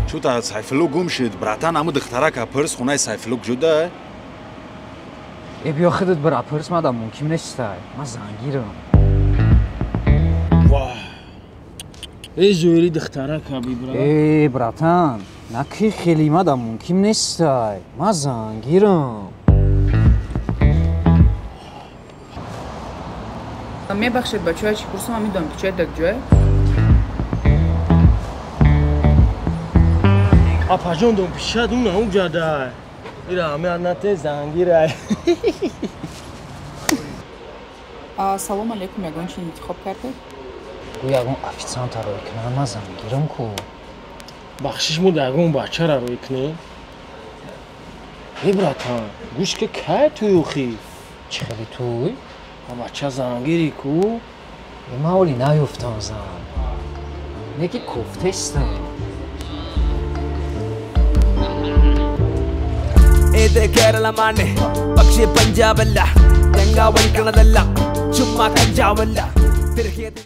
شو تا سایفلو گم شد براتان عمود اختراع کپرس خونه سایفلو جدا بیا خودت برا پرس مادام ممکن نیست ما زنگیرم واه ای زوری دخترک کبی برا براتان نکی خیلی مادام ممکن نیست ما زنگیرم میبخشید بچه‌ها چی پرسم میدونم که چه دکجوه اپا جون دم پیشاد اون جاده ایرا میانات زنگیره سلام علیکم یگان چی انتخاب کرده؟ گویا افیسانت رو کنم ما زنگیرم کو بخشش مو داگون بچه را روی کنی ای براتان گوش که که توی خی چه خیلی توی؟ بچه زنگیری کو ما اولی نیفتان زن نگی کفته استم ഇത് കേരളമാണ് പക്ഷേ പഞ്ചാബല്ല തേങ്ങ വലിക്കണതല്ല ചുമ്മാ കഞ്ചാവല്ല